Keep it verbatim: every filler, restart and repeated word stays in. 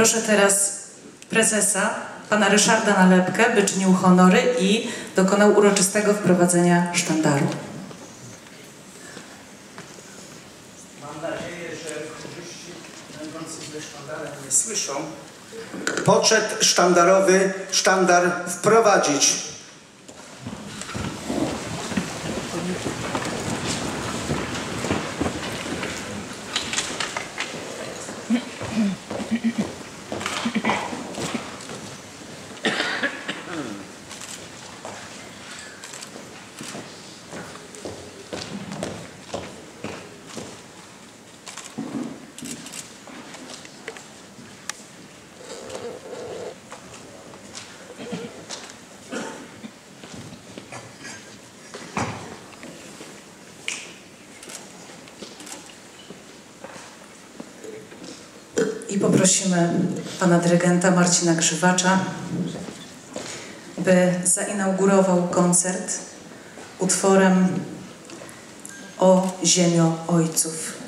Proszę teraz prezesa, pana Ryszarda Nalepkę, by czynił honory i dokonał uroczystego wprowadzenia sztandaru. Mam nadzieję, że korzyści będący ze sztandarem nie słyszą. Poczet sztandarowy, sztandar wprowadzić. I poprosimy pana dyrygenta Marcina Grzywacza, by zainaugurował koncert utworem O ziemio ojców.